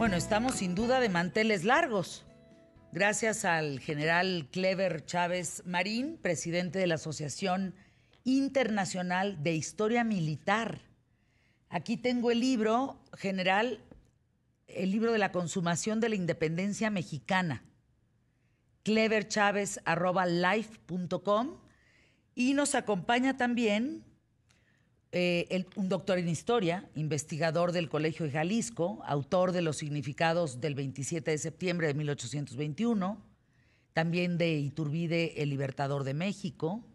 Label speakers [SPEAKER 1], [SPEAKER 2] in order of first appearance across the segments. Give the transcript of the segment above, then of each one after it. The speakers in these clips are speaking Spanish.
[SPEAKER 1] Bueno, estamos sin duda de manteles largos. Gracias al general Clever Chávez Marín, presidente de la Asociación Internacional de Historia Militar. Aquí tengo el libro, general, el libro de la consumación de la independencia mexicana. cleverchavez@life.com. Y nos acompaña también un doctor en historia, investigador del Colegio de Jalisco, autor de los significados del 27 de septiembre de 1821, también de Iturbide, el Libertador de México,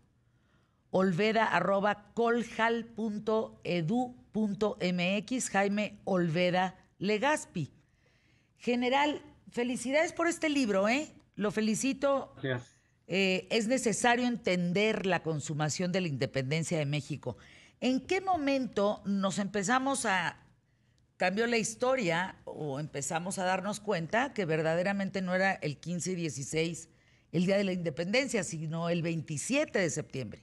[SPEAKER 1] olveda@coljal.edu.mx, Jaime Olveda Legaspi. General, felicidades por este libro, ¿eh? Lo felicito.
[SPEAKER 2] Gracias.
[SPEAKER 1] Es necesario entender la consumación de la independencia de México. ¿En qué momento nos cambió la historia o empezamos a darnos cuenta que verdaderamente no era el 15 y 16 el día de la independencia, sino el 27 de septiembre?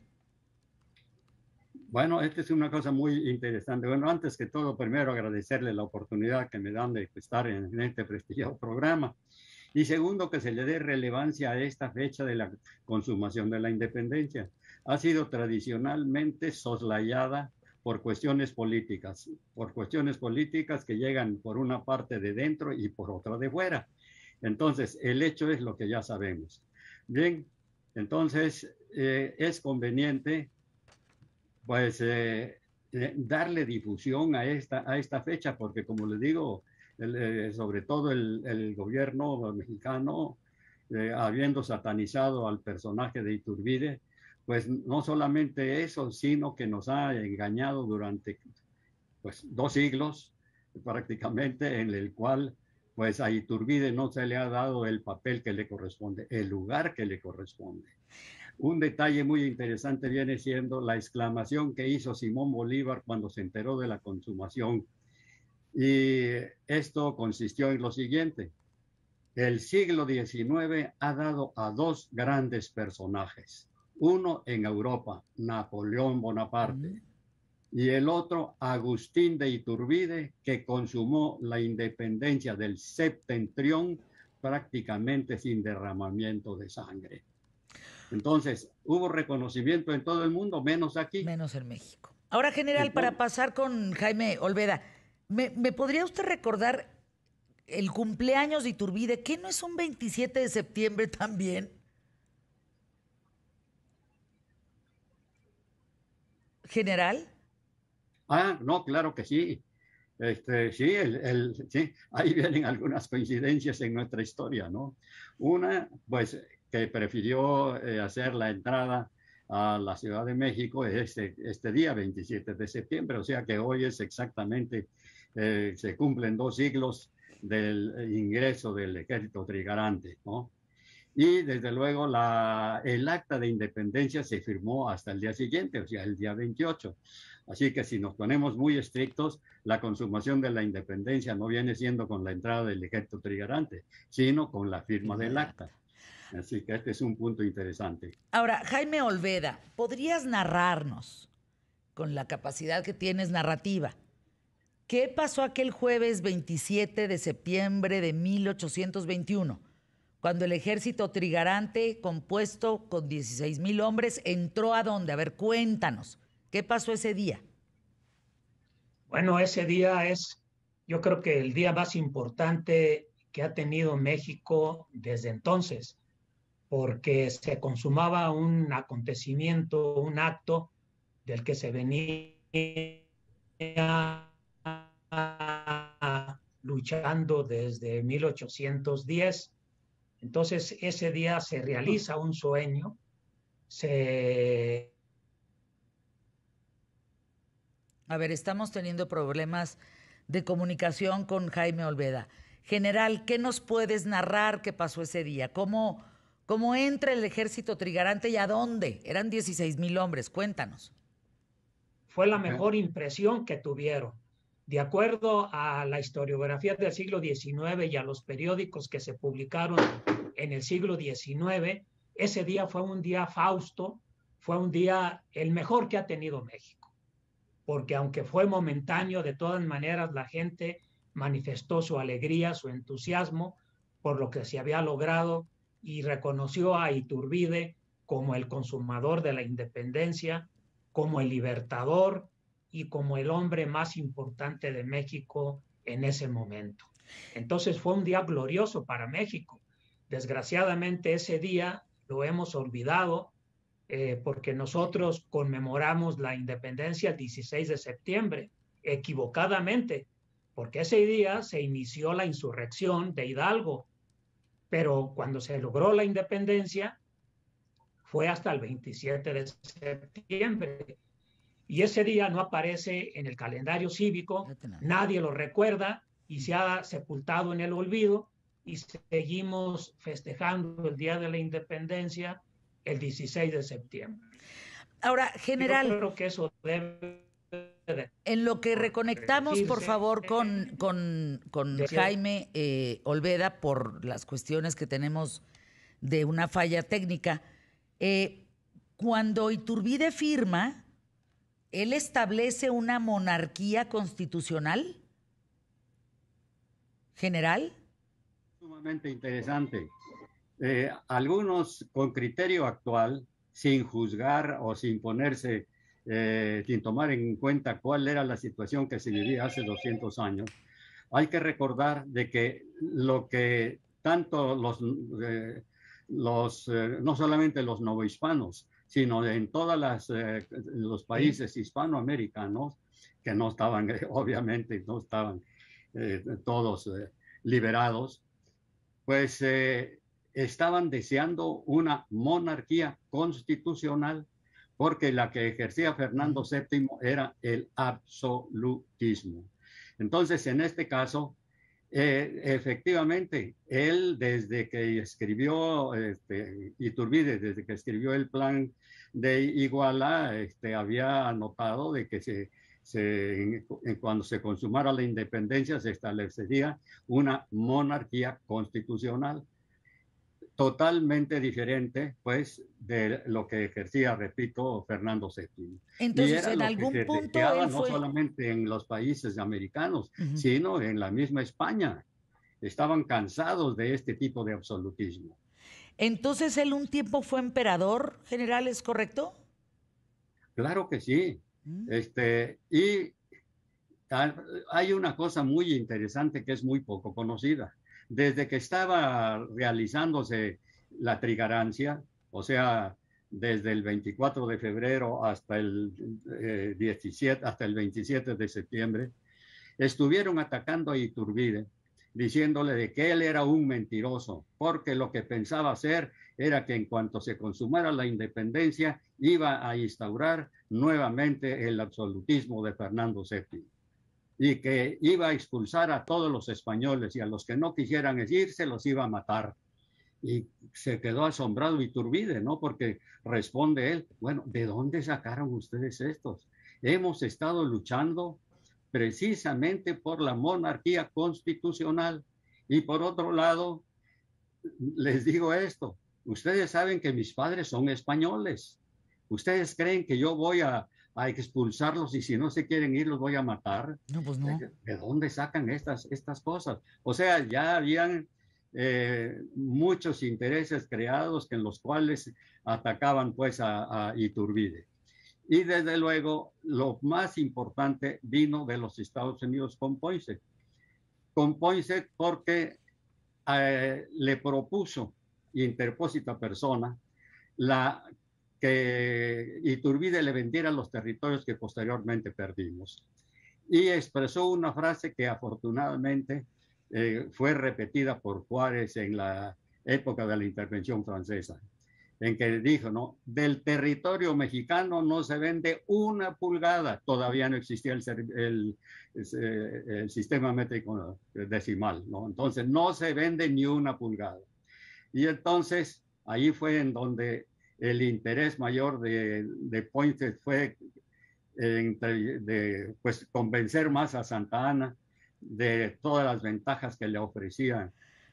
[SPEAKER 2] Bueno, esta es una cosa muy interesante. Bueno, antes que todo, primero agradecerle la oportunidad que me dan de estar en este prestigioso programa. Y segundo, que se le dé relevancia a esta fecha de la consumación de la independencia. Ha sido tradicionalmente soslayada por cuestiones políticas que llegan por una parte de dentro y por otra de fuera. Entonces, el hecho es lo que ya sabemos. Bien, entonces es conveniente pues darle difusión a esta fecha, porque como les digo, sobre todo el gobierno mexicano, habiendo satanizado al personaje de Iturbide, pues no solamente eso, sino que nos ha engañado durante pues 2 siglos prácticamente, en el cual pues a Iturbide no se le ha dado el papel que le corresponde, el lugar que le corresponde. Un detalle muy interesante viene siendo la exclamación que hizo Simón Bolívar cuando se enteró de la consumación. Y esto consistió en lo siguiente: el siglo XIX ha dado a 2 grandes personajes, uno en Europa, Napoleón Bonaparte, y el otro, Agustín de Iturbide, que consumó la independencia del septentrión prácticamente sin derramamiento de sangre. Entonces, hubo reconocimiento en todo el mundo, menos aquí.
[SPEAKER 1] Menos en México. Ahora, general,
[SPEAKER 2] Entonces,
[SPEAKER 1] para pasar con Jaime Olveda, ¿me podría usted recordar el cumpleaños de Iturbide? ¿Qué no es un 27 de septiembre también? General.
[SPEAKER 2] no, claro que sí. Sí, sí, ahí vienen algunas coincidencias en nuestra historia, ¿no? Una, pues, que prefirió hacer la entrada a la Ciudad de México este día, 27 de septiembre, o sea que hoy es exactamente, se cumplen 2 siglos del ingreso del ejército trigarante, ¿no? Y desde luego el acta de independencia se firmó hasta el día siguiente, o sea, el día 28. Así que si nos ponemos muy estrictos, la consumación de la independencia no viene siendo con la entrada del ejército trigarante, sino con la firma del acta. Así que este es un punto interesante.
[SPEAKER 1] Ahora, Jaime Olveda, ¿podrías narrarnos, con la capacidad que tienes narrativa, qué pasó aquel jueves 27 de septiembre de 1821? Cuando el ejército trigarante, compuesto con 16,000 hombres, entró ¿a dónde? A ver, cuéntanos, ¿qué pasó ese día?
[SPEAKER 3] Bueno, ese día es, yo creo que el día más importante que ha tenido México desde entonces, porque se consumaba un acontecimiento, un acto del que se venía luchando desde 1810. Entonces, ese día se realiza un sueño, se...
[SPEAKER 1] A ver, estamos teniendo problemas de comunicación con Jaime Olveda. General, ¿qué nos puedes narrar qué pasó ese día? ¿Cómo entra el ejército trigarante y a dónde? Eran 16,000 hombres, cuéntanos.
[SPEAKER 3] Fue la mejor impresión que tuvieron. De acuerdo a la historiografía del siglo XIX y a los periódicos que se publicaron en el siglo XIX, ese día fue un día fausto, fue un día el mejor que ha tenido México, porque aunque fue momentáneo, de todas maneras la gente manifestó su alegría, su entusiasmo por lo que se había logrado y reconoció a Iturbide como el consumador de la independencia, como el libertador y como el hombre más importante de México en ese momento. Entonces fue un día glorioso para México. Desgraciadamente ese día lo hemos olvidado porque nosotros conmemoramos la independencia el 16 de septiembre, equivocadamente, porque ese día se inició la insurrección de Hidalgo, pero cuando se logró la independencia fue hasta el 27 de septiembre. Y ese día no aparece en el calendario cívico, nadie lo recuerda y se ha sepultado en el olvido y seguimos festejando el Día de la Independencia el 16 de septiembre.
[SPEAKER 1] Ahora, general,
[SPEAKER 3] yo creo que eso debe
[SPEAKER 1] en lo que reconectamos, por favor, con Jaime Olveda por las cuestiones que tenemos de una falla técnica. Cuando Iturbide firma, ¿él establece una monarquía constitucional? ¿General?
[SPEAKER 2] Sumamente interesante. Algunos con criterio actual, sin juzgar o sin ponerse, sin tomar en cuenta cuál era la situación que se vivía hace 200 años, hay que recordar de que lo que tanto no solamente los novohispanos, sino en todos los países hispanoamericanos, que no estaban, obviamente, no estaban todos liberados, pues estaban deseando una monarquía constitucional, porque la que ejercía Fernando VII era el absolutismo. Entonces, en este caso, efectivamente, él desde que escribió, Iturbide, desde que escribió el plan de Iguala, había notado de que cuando se consumara la independencia se establecería una monarquía constitucional totalmente diferente, pues, de lo que ejercía, repito, Fernando VII.
[SPEAKER 1] Entonces,
[SPEAKER 2] y era
[SPEAKER 1] en
[SPEAKER 2] lo
[SPEAKER 1] algún
[SPEAKER 2] que se
[SPEAKER 1] punto
[SPEAKER 2] deseaba
[SPEAKER 1] él fue...
[SPEAKER 2] no solamente en los países americanos, sino en la misma España. Estaban cansados de este tipo de absolutismo.
[SPEAKER 1] Entonces, él un tiempo fue emperador, general, ¿es correcto?
[SPEAKER 2] Claro que sí. Y hay una cosa muy interesante que es muy poco conocida. Desde que estaba realizándose la trigarancia, o sea, desde el 24 de febrero hasta el 27 de septiembre, estuvieron atacando a Iturbide, diciéndole de que él era un mentiroso, porque lo que pensaba hacer era que en cuanto se consumara la independencia, iba a instaurar nuevamente el absolutismo de Fernando VII. Y que iba a expulsar a todos los españoles y a los que no quisieran irse los iba a matar. Y se quedó asombrado Iturbide, ¿no? Porque responde él, bueno, ¿de dónde sacaron ustedes estos? Hemos estado luchando precisamente por la monarquía constitucional. Y por otro lado, les digo esto, ustedes saben que mis padres son españoles. ¿Ustedes creen que yo voy a expulsarlos y si no se quieren ir los voy a matar?
[SPEAKER 1] No, pues no.
[SPEAKER 2] ¿De dónde sacan estas cosas? O sea, ya habían muchos intereses creados en los cuales atacaban pues a Iturbide. Y desde luego, lo más importante vino de los Estados Unidos con Poinsett. Con Poinsett porque le propuso interpósita persona que Iturbide le vendiera los territorios que posteriormente perdimos. Y expresó una frase que afortunadamente fue repetida por Juárez en la época de la intervención francesa, en que dijo, ¿no? Del territorio mexicano no se vende una pulgada, todavía no existía el sistema métrico decimal, ¿no? Entonces no se vende ni una pulgada. Y entonces ahí fue en donde el interés mayor de Poinsett fue pues convencer más a Santa Anna de todas las ventajas que le ofrecían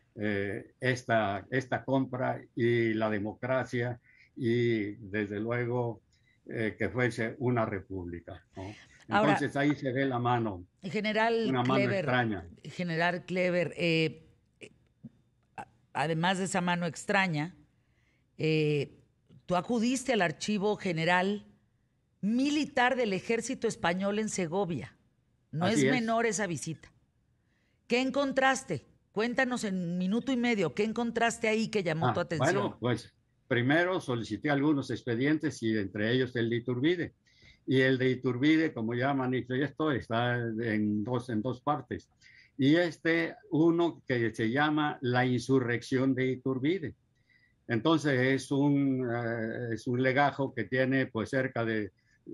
[SPEAKER 2] esta compra y la democracia y desde luego que fuese una república, ¿no? Entonces ahí se ve la mano, una mano extraña.
[SPEAKER 1] General Clever, además de esa mano extraña, tú acudiste al Archivo General Militar del Ejército Español en Segovia. No es menor esa visita. ¿Qué encontraste? Cuéntanos en minuto y medio, ¿qué encontraste ahí que llamó tu atención?
[SPEAKER 2] Bueno, pues primero solicité algunos expedientes y entre ellos el de Iturbide. Y el de Iturbide, como ya manifiesto, está en dos partes. Y uno que se llama La insurrección de Iturbide. Entonces es un legajo que tiene pues cerca de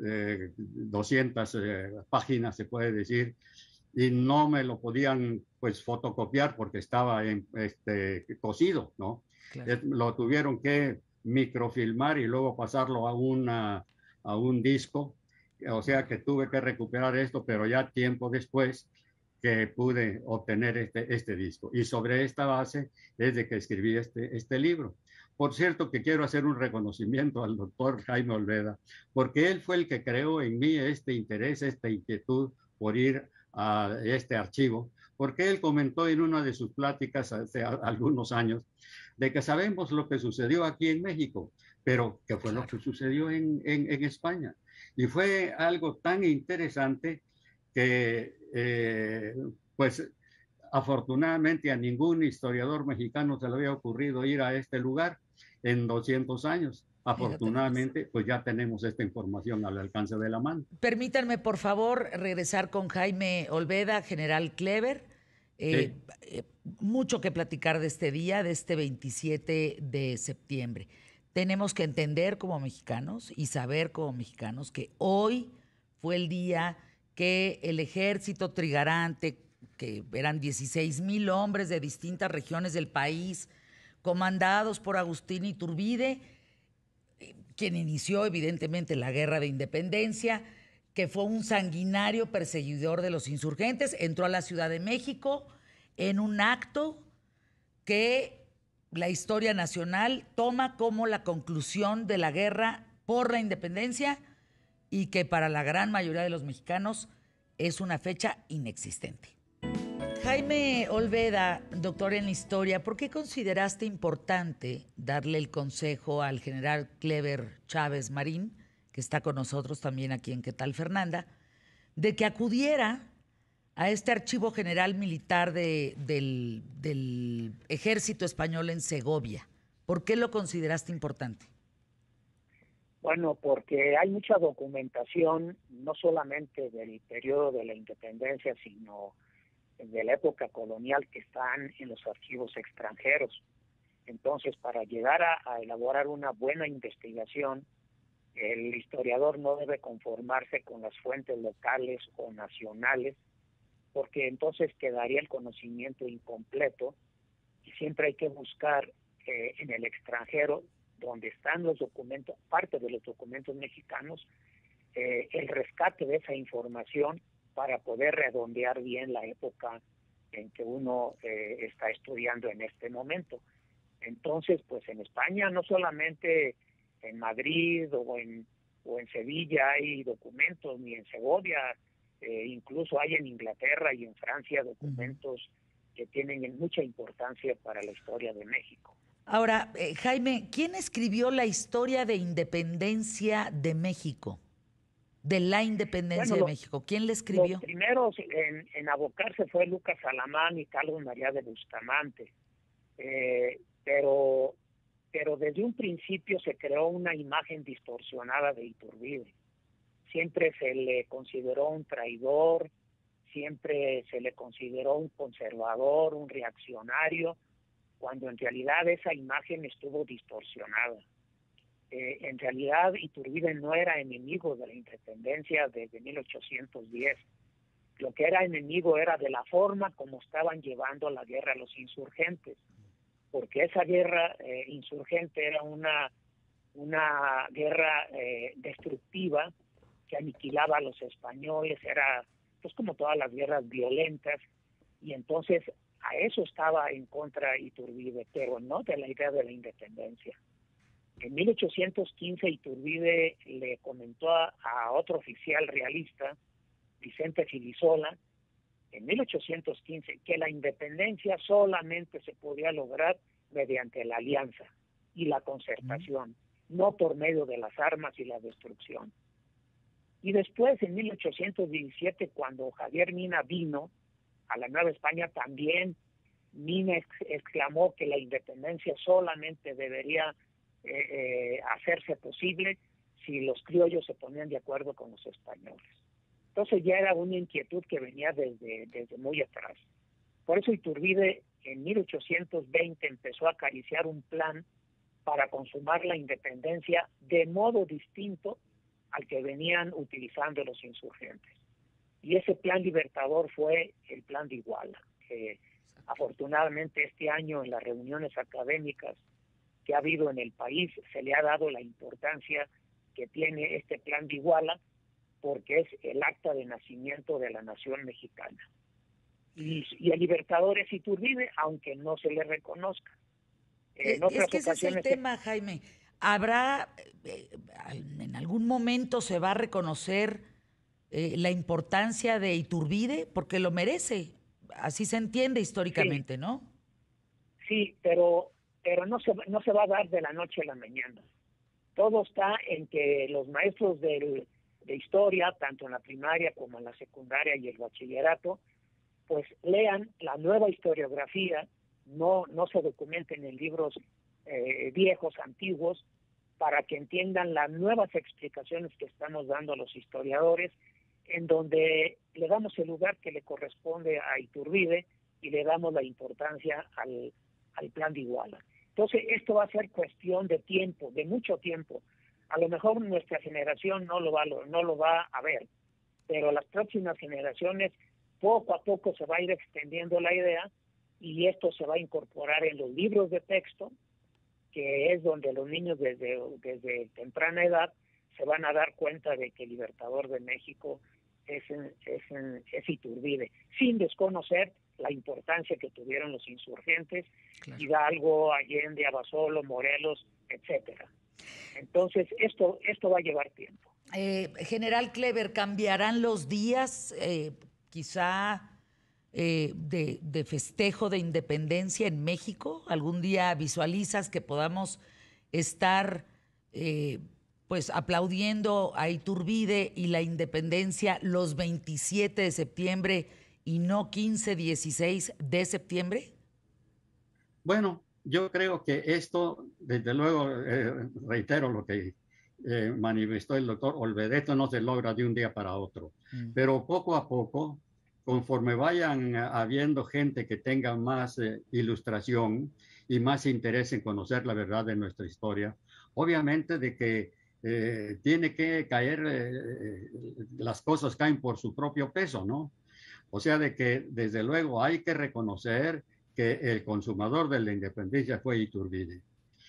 [SPEAKER 2] 200 páginas, se puede decir, y no me lo podían pues fotocopiar porque estaba cosido, ¿no? Claro. Lo tuvieron que microfilmar y luego pasarlo a un disco, o sea que tuve que recuperar esto, pero ya tiempo después que pude obtener este disco. Y sobre esta base es de que escribí este libro. Por cierto, que quiero hacer un reconocimiento al doctor Jaime Olveda, porque él fue el que creó en mí este interés, esta inquietud por ir a este archivo, porque él comentó en una de sus pláticas hace algunos años de que sabemos lo que sucedió aquí en México, pero ¿qué fue lo que sucedió en España? Y fue algo tan interesante que, pues, afortunadamente a ningún historiador mexicano se le había ocurrido ir a este lugar en 200 años. Afortunadamente, pues ya tenemos esta información al alcance de la mano.
[SPEAKER 1] Permítanme, por favor, regresar con Jaime Olveda, General Clever. Sí. Mucho que platicar de este día, de este 27 de septiembre. Tenemos que entender como mexicanos y saber como mexicanos que hoy fue el día que el ejército trigarante, que eran 16,000 hombres de distintas regiones del país, comandados por Agustín Iturbide, quien inició evidentemente la Guerra de Independencia, que fue un sanguinario perseguidor de los insurgentes, entró a la Ciudad de México en un acto que la historia nacional toma como la conclusión de la guerra por la independencia y que para la gran mayoría de los mexicanos es una fecha inexistente. Jaime Olveda, doctor en historia, ¿por qué consideraste importante darle el consejo al general Clever Chávez Marín, que está con nosotros también aquí en ¿Qué tal, Fernanda?, de que acudiera a este archivo general militar del Ejército Español en Segovia? ¿Por qué lo consideraste importante?
[SPEAKER 4] Bueno, porque hay mucha documentación, no solamente del periodo de la independencia, sino de la época colonial, que están en los archivos extranjeros. Entonces, para llegar a elaborar una buena investigación, el historiador no debe conformarse con las fuentes locales o nacionales, porque entonces quedaría el conocimiento incompleto, y siempre hay que buscar en el extranjero, donde están los documentos, parte de los documentos mexicanos, el rescate de esa información para poder redondear bien la época en que uno está estudiando en este momento. Entonces, pues en España, no solamente en Madrid o en Sevilla hay documentos, ni en Segovia, incluso hay en Inglaterra y en Francia documentos que tienen mucha importancia para la historia de México.
[SPEAKER 1] Ahora, Jaime, ¿quién escribió la historia de independencia de México? De la independencia de México. ¿Quién le escribió?
[SPEAKER 4] Los primeros en abocarse fue Lucas Alamán y Carlos María de Bustamante. Pero desde un principio se creó una imagen distorsionada de Iturbide. Siempre se le consideró un traidor, siempre se le consideró un conservador, un reaccionario, cuando en realidad esa imagen estuvo distorsionada. En realidad Iturbide no era enemigo de la independencia desde 1810. Lo que era enemigo era de la forma como estaban llevando la guerra los insurgentes, porque esa guerra insurgente era una guerra destructiva que aniquilaba a los españoles, era pues como todas las guerras violentas, y entonces a eso estaba en contra Iturbide, pero no de la idea de la independencia. En 1815 Iturbide le comentó a otro oficial realista Vicente Filisola, en 1815, que la independencia solamente se podía lograr mediante la alianza y la concertación, no por medio de las armas y la destrucción. Y después, en 1817, cuando Javier Mina vino a la Nueva España, también Mina exclamó que la independencia solamente debería hacerse posible si los criollos se ponían de acuerdo con los españoles. Entonces ya era una inquietud que venía desde muy atrás. Por eso Iturbide en 1820 empezó a acariciar un plan para consumar la independencia de modo distinto al que venían utilizando los insurgentes. Y ese plan libertador fue el plan de Iguala, que afortunadamente este año en las reuniones académicas que ha habido en el país se le ha dado la importancia que tiene este plan de Iguala, porque es el acta de nacimiento de la nación mexicana. Y el libertador es Iturbide, aunque no se le reconozca.
[SPEAKER 1] En otras ocasiones, ese es el tema, Jaime. ¿Habrá, en algún momento se va a reconocer la importancia de Iturbide? Porque lo merece, así se entiende históricamente, sí, ¿no?
[SPEAKER 4] Sí, pero no se va a dar de la noche a la mañana. Todo está en que los maestros de historia, tanto en la primaria como en la secundaria y el bachillerato, pues lean la nueva historiografía, no se documenten en libros viejos, antiguos, para que entiendan las nuevas explicaciones que estamos dando a los historiadores, en donde le damos el lugar que le corresponde a Iturbide y le damos la importancia al plan de Iguala. Entonces, esto va a ser cuestión de tiempo, de mucho tiempo. A lo mejor nuestra generación no lo va a ver, pero las próximas generaciones, poco a poco se va a ir extendiendo la idea y esto se va a incorporar en los libros de texto, que es donde los niños desde temprana edad se van a dar cuenta de que el libertador de México es Iturbide, sin desconocer la importancia que tuvieron los insurgentes, claro, Hidalgo, Allende, Abasolo, Morelos, etcétera. Entonces, esto va a llevar tiempo.
[SPEAKER 1] General Kleber, ¿cambiarán los días quizá de festejo de independencia en México? ¿Algún día visualizas que podamos estar pues aplaudiendo a Iturbide y la independencia los 27 de septiembre y no 15, 16 de septiembre?
[SPEAKER 2] Bueno, yo creo que esto, desde luego, reitero lo que manifestó el doctor Olvede, esto no se logra de un día para otro, pero poco a poco, conforme vayan habiendo gente que tenga más ilustración y más interés en conocer la verdad de nuestra historia, obviamente de que tiene que caer, las cosas caen por su propio peso, ¿no? O sea, de que desde luego hay que reconocer que el consumador de la independencia fue Iturbide.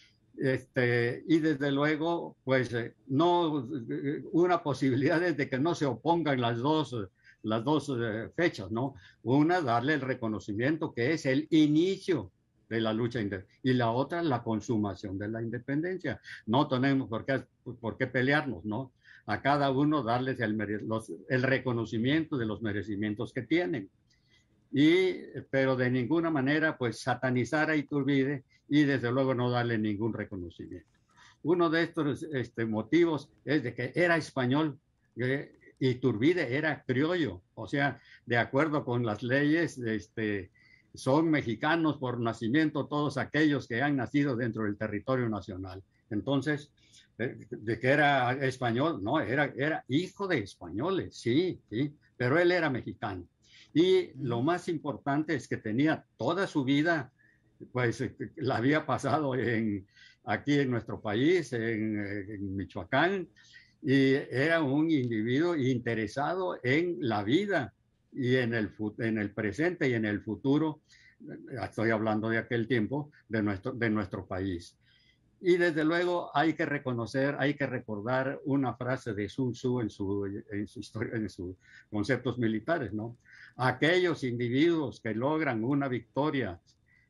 [SPEAKER 2] Y desde luego, pues no, una posibilidad es de que no se opongan las dos fechas, ¿no? Una, darle el reconocimiento que es el inicio de la lucha y la otra, la consumación de la independencia. No tenemos por qué pelearnos, ¿no? A cada uno darles el reconocimiento de los merecimientos que tienen. Pero de ninguna manera, pues, satanizar a Iturbide y desde luego no darle ningún reconocimiento. Uno de estos motivos es de que era español, Iturbide era criollo, o sea, de acuerdo con las leyes, son mexicanos por nacimiento todos aquellos que han nacido dentro del territorio nacional. Entonces, de que era español, no, era hijo de españoles, sí, pero él era mexicano. Y lo más importante es que tenía toda su vida, pues la había pasado aquí en nuestro país, en Michoacán, y era un individuo interesado en la vida y en el presente y en el futuro, estoy hablando de aquel tiempo, de nuestro país. Y desde luego hay que reconocer, hay que recordar una frase de Sun Tzu en sus conceptos militares, ¿no? Aquellos individuos que logran una victoria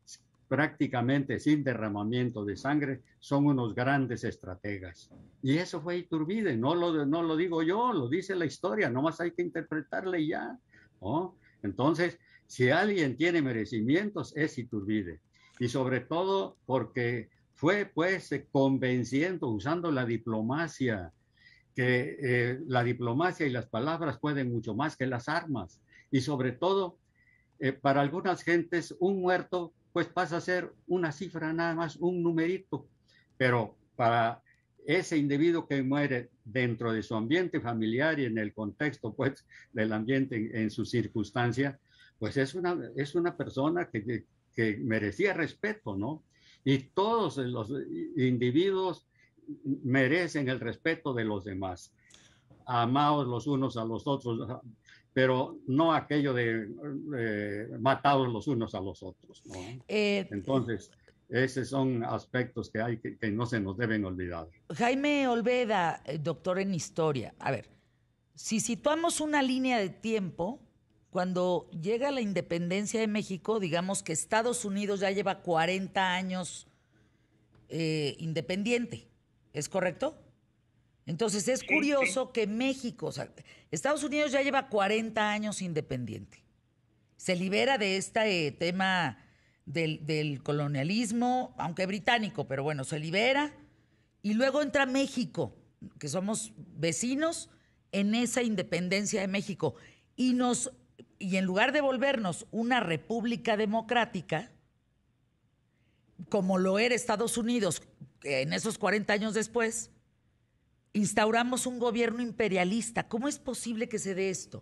[SPEAKER 2] prácticamente sin derramamiento de sangre, son unos grandes estrategas. Y eso fue Iturbide, no lo digo yo, lo dice la historia, nomás hay que interpretarle ya, ¿no? Entonces, si alguien tiene merecimientos, es Iturbide. Y sobre todo porque fue pues convenciendo, usando la diplomacia, que la diplomacia y las palabras pueden mucho más que las armas. Y sobre todo, para algunas gentes, un muerto pues pasa a ser una cifra nada más, un numerito. Pero para ese individuo que muere dentro de su ambiente familiar y en el contexto pues del ambiente en su circunstancia, pues es una persona que merecía respeto, ¿no? Y todos los individuos merecen el respeto de los demás, amados los unos a los otros, pero no aquello de matados los unos a los otros, ¿no? Entonces, esos son aspectos que hay que no se nos deben olvidar.
[SPEAKER 1] Jaime Olveda, doctor en historia, a ver, si situamos una línea de tiempo, cuando llega la independencia de México, digamos que Estados Unidos ya lleva 40 años independiente, ¿es correcto? Entonces es curioso que México, o sea, Estados Unidos ya lleva 40 años independiente. Se libera de este tema del colonialismo, aunque británico, pero bueno, se libera. Y luego entra México, que somos vecinos en esa independencia de México. Y en lugar de volvernos una república democrática, como lo era Estados Unidos en esos 40 años después, instauramos un gobierno imperialista. ¿Cómo es posible que se dé esto?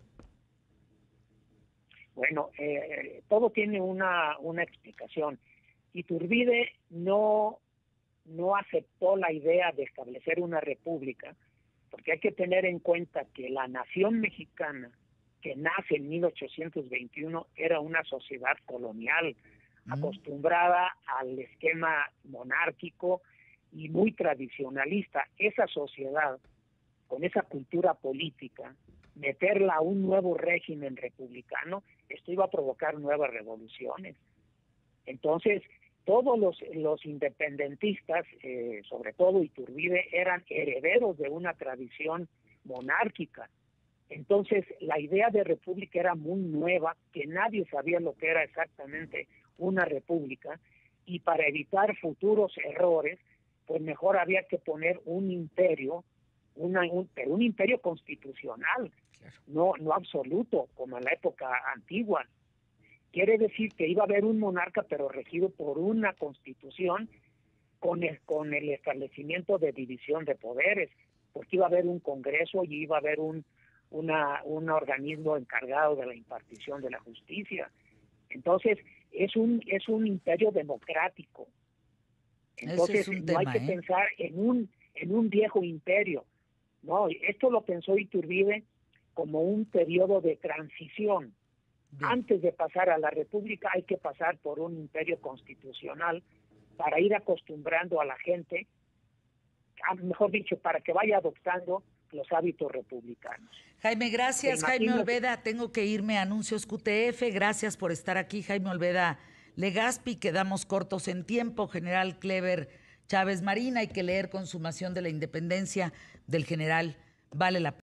[SPEAKER 4] Bueno, todo tiene una explicación. Iturbide no aceptó la idea de establecer una república, porque hay que tener en cuenta que la nación mexicana, que nace en 1821, era una sociedad colonial, acostumbrada al esquema monárquico y muy tradicionalista. Esa sociedad, con esa cultura política, meterla a un nuevo régimen republicano, esto iba a provocar nuevas revoluciones. Entonces, todos los independentistas, sobre todo Iturbide, eran herederos de una tradición monárquica. Entonces, la idea de república era muy nueva, que nadie sabía lo que era exactamente una república, y para evitar futuros errores, pues mejor había que poner un imperio, pero un imperio constitucional, no absoluto, como en la época antigua. Quiere decir que iba a haber un monarca, pero regido por una constitución con el establecimiento de división de poderes, porque iba a haber un congreso y iba a haber un organismo encargado de la impartición de la justicia. Entonces, es un imperio democrático. Entonces, no hay que pensar en un viejo imperio. No, esto lo pensó Iturbide como un periodo de transición. Bien. Antes de pasar a la república hay que pasar por un imperio constitucional para ir acostumbrando a la gente, mejor dicho, para que vaya adoptando los hábitos republicanos.
[SPEAKER 1] Jaime, gracias. Jaime Olveda, tengo que irme a Anuncios QTF. Gracias por estar aquí, Jaime Olveda Legaspi. Quedamos cortos en tiempo. General Clever Chávez Marín, hay que leer Consumación de la Independencia del general. Vale la pena.